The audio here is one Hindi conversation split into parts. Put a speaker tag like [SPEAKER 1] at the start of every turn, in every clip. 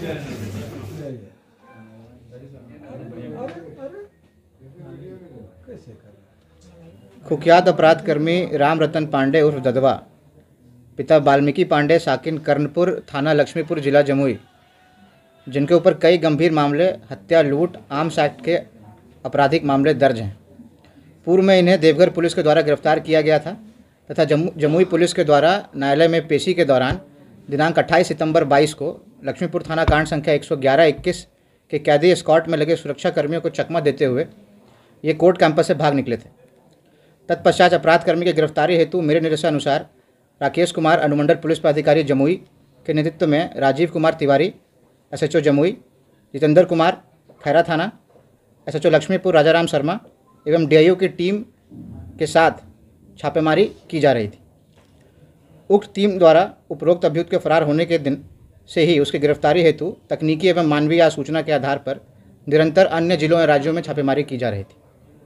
[SPEAKER 1] कुख्यात अपराध कर्मी राम रतन पांडे उर्फ ददवा, पिता वाल्मीकि पांडे, साकिन कर्णपुर, थाना लक्ष्मीपुर, जिला जमुई, जिनके ऊपर कई गंभीर मामले हत्या, लूट, आर्म्स एक्ट के आपराधिक मामले दर्ज हैं। पूर्व में इन्हें देवघर पुलिस के द्वारा गिरफ्तार किया गया था तथा जमुई पुलिस के द्वारा न्यायालय में पेशी के दौरान दिनांक 28 सितंबर 22 को लक्ष्मीपुर थाना कांड संख्या 111-21 के कैदी स्कॉट में लगे सुरक्षा कर्मियों को चकमा देते हुए ये कोर्ट कैंपस से भाग निकले थे। तत्पश्चात अपराध कर्मी की गिरफ्तारी हेतु मेरे निर्देशानुसार राकेश कुमार, अनुमंडल पुलिस पदाधिकारी जमुई के नेतृत्व में राजीव कुमार तिवारी, SHO जमुई, जितेंद्र कुमार, खैरा थाना, SHO लक्ष्मीपुर राजाराम शर्मा एवं DIU की टीम के साथ छापेमारी की जा रही थी। उक्त टीम द्वारा उपरोक्त अभियुक्त के फरार होने के दिन से ही उसकी गिरफ्तारी हेतु तकनीकी एवं मानवीय सूचना के आधार पर निरंतर अन्य जिलों और राज्यों में छापेमारी की जा रही थी।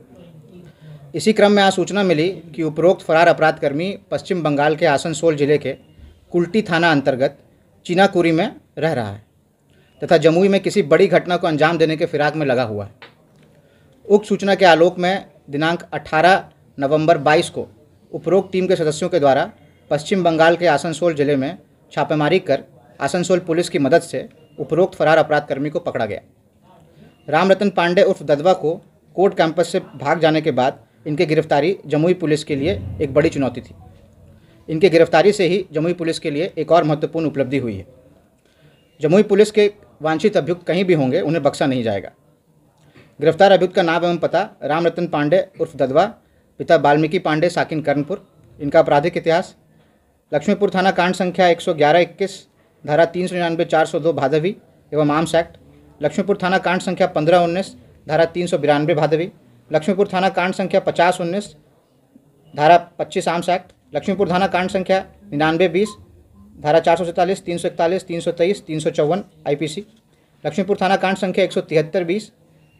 [SPEAKER 1] इसी क्रम में आज सूचना मिली कि उपरोक्त फरार अपराध कर्मी पश्चिम बंगाल के आसनसोल जिले के कुल्टी थाना अंतर्गत चीनाकुरी में रह रहा है तथा जमुई में किसी बड़ी घटना को अंजाम देने के फिराक में लगा हुआ है। उक्त सूचना के आलोक में दिनांक 18 नवंबर 22 को उपरोक्त टीम के सदस्यों के द्वारा पश्चिम बंगाल के आसनसोल जिले में छापेमारी कर आसनसोल पुलिस की मदद से उपरोक्त फरार अपराध कर्मी को पकड़ा गया। राम रतन पांडे उर्फ ददवा को कोर्ट कैंपस से भाग जाने के बाद इनकी गिरफ्तारी जमुई पुलिस के लिए एक बड़ी चुनौती थी। इनकी गिरफ्तारी से ही जमुई पुलिस के लिए एक और महत्वपूर्ण उपलब्धि हुई है। जमुई पुलिस के वांछित अभियुक्त कहीं भी होंगे, उन्हें बख्शा नहीं जाएगा। गिरफ्तार अभियुक्त का नाम एवं पता राम रतन पांडे उर्फ ददवा, पिता वाल्मीकि पांडे, साकिन कर्णपुर। इनका आपराधिक इतिहास: लक्ष्मीपुर थाना कांड संख्या 111-21 धारा 399-402 भादवी एवं आर्म्स एक्ट, लक्ष्मीपुर थाना कांड संख्या 15-19 धारा 392 भादवी, लक्ष्मीपुर थाना कांड संख्या 50-19 धारा 25 आर्म्स एक्ट, लक्ष्मीपुर थाना कांड संख्या 99-20 धारा 447, 341, 323, 354 IPC, लक्ष्मीपुर थाना कांड संख्या 173-20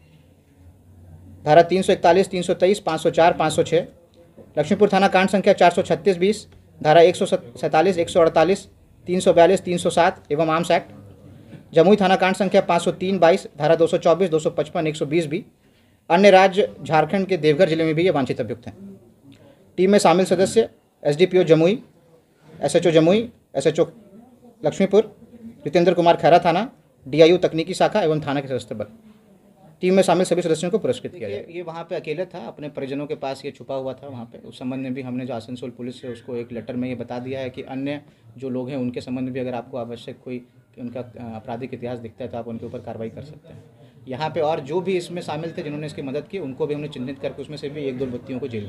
[SPEAKER 1] धारा 341, 323, 504, 506, लक्ष्मीपुर थाना कांड संख्या 436-20 धारा 147, 148, 342, 307 एवं आर्म्स एक्ट, जमुई थाना कांड संख्या 503-22 धारा 224, 255, 120 भी। अन्य राज्य झारखंड के देवघर जिले में भी ये वांछित अभियुक्त हैं। टीम में शामिल सदस्य SDPO Jamui, SHO Jamui, SHO Laxmipur, Jitendra Kumar, Khaira थाना, DIU तकनीकी शाखा एवं थाना के सशस्त्र बल। टीम में शामिल सभी सदस्यों को पुरस्कृत किया गया। ये वहाँ पे अकेले था, अपने परिजनों के पास ये छुपा हुआ था वहाँ पे। उस संबंध में भी हमने जो आसनसोल पुलिस से उसको एक लेटर में ये बता दिया है कि अन्य जो लोग हैं उनके संबंध में भी अगर आपको आवश्यक कोई उनका आपराधिक इतिहास दिखता है तो आप उनके ऊपर कार्रवाई कर सकते हैं। यहाँ पे और जो भी इसमें शामिल थे जिन्होंने इसकी मदद की उनको भी हमने चिन्हित करके उसमें से भी 1-2 व्यक्तियों को जेल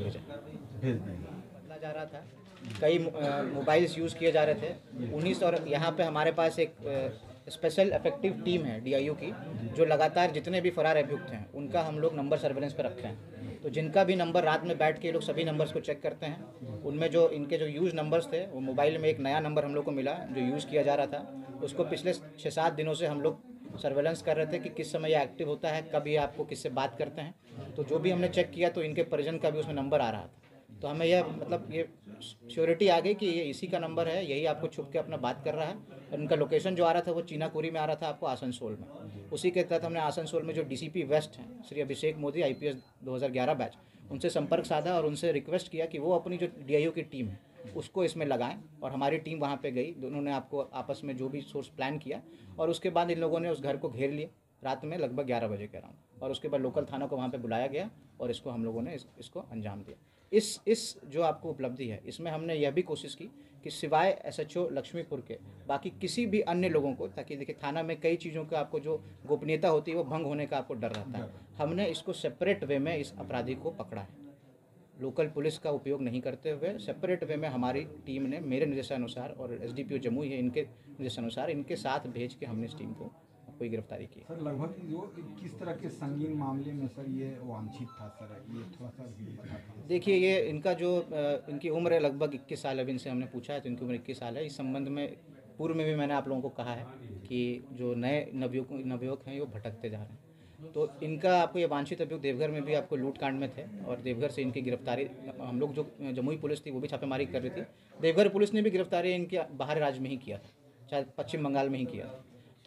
[SPEAKER 1] भेजा जा रहा था। कई मोबाइल्स यूज़ किए जा रहे थे 19, और यहाँ पे हमारे पास एक स्पेशल इफेक्टिव टीम है DIU की, जो लगातार जितने भी फरार अभियुक्त हैं उनका हम लोग नंबर सर्वेलेंस पर रखते हैं। तो जिनका भी नंबर रात में बैठ के ये लोग सभी नंबर्स को चेक करते हैं। उनमें जो इनके जो यूज़ नंबर्स थे, वो मोबाइल में एक नया नंबर हम लोग को मिला जो यूज़ किया जा रहा था। उसको पिछले 6-7 दिनों से हम लोग सर्वेलेंस कर रहे थे कि किस समय ये एक्टिव होता है, कब ये आपको किससे बात करते हैं। तो जो भी हमने चेक किया तो इनके परिजन का भी उसमें नंबर आ रहा था। तो हमें यह मतलब ये श्योरिटी आ गई कि ये इसी का नंबर है, यही आपको छुप के अपना बात कर रहा है। और इनका लोकेशन जो आ रहा था वो चीनाकुरी में आ रहा था, आपको आसनसोल में। उसी के तहत हमने आसनसोल में जो DCP वेस्ट हैं श्री अभिषेक मोदी IPS 2011 बैच, उनसे संपर्क साधा और उनसे रिक्वेस्ट किया कि वो अपनी जो DIU की टीम है उसको इसमें लगाएं। और हमारी टीम वहाँ पे गई, दोनों ने आपको आपस में जो भी सोर्स प्लान किया और उसके बाद इन लोगों ने उस घर को घेर लिया रात में लगभग 11 बजे के अराउंड। और उसके बाद लोकल थाना को वहाँ पे बुलाया गया और इसको हम लोगों ने इसको अंजाम दिया। इस जो आपको उपलब्धि है इसमें हमने यह भी कोशिश की कि सिवाय SHO लक्ष्मीपुर के बाकी किसी भी अन्य लोगों को, ताकि देखिए थाना में कई चीज़ों का आपको जो गोपनीयता होती है वो भंग होने का आपको डर रहता है। हमने इसको सेपरेट वे में इस अपराधी को पकड़ा है, लोकल पुलिस का उपयोग नहीं करते हुए सेपरेट वे में हमारी टीम ने मेरे निर्देशानुसार और SDPO जमुई है इनके निर्देशानुसार इनके साथ भेज के हमने इस टीम को कोई गिरफ्तारी की।
[SPEAKER 2] सर लगभग जो किस तरह के संगीन मामले में सर ये वांछित था सर, ये थोड़ा सा
[SPEAKER 1] देखिए ये इनका जो इनकी उम्र है लगभग 21 साल। अभी इनसे हमने पूछा है तो इनकी उम्र 21 साल है। इस संबंध में पूर्व में भी मैंने आप लोगों को कहा है कि जो नए नवयुवक हैं वो भटकते जा रहे हैं। तो इनका आपको ये वांछित अभियुक्त देवघर में भी आपको लूट कांड में थे और देवघर से इनकी गिरफ्तारी हम लोग जो जमुई पुलिस थी वो भी छापेमारी कर रही थी। देवघर पुलिस ने भी गिरफ्तारी इनके बाहर राज्य में ही किया था, शायद पश्चिम बंगाल में ही किया था।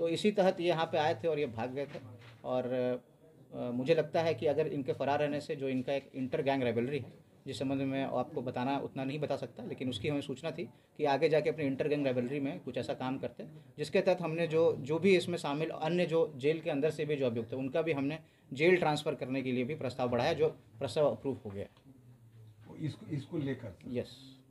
[SPEAKER 1] तो इसी तहत ये यहाँ पे आए थे और ये भाग गए थे। और मुझे लगता है कि अगर इनके फरार रहने से जो इनका एक इंटर गैंग रेबलरी है, जिस संबंध में मैं आपको बताना उतना नहीं बता सकता, लेकिन उसकी हमें सूचना थी कि आगे जाके अपने इंटर गैंग रेबलरी में कुछ ऐसा काम करते हैं, जिसके तहत हमने जो भी इसमें शामिल अन्य जो जेल के अंदर से भी जो अभियुक्त है उनका भी हमने जेल ट्रांसफ़र करने के लिए भी प्रस्ताव बढ़ाया, जो प्रस्ताव अप्रूव हो गया।
[SPEAKER 2] इसको लेकर
[SPEAKER 1] यस।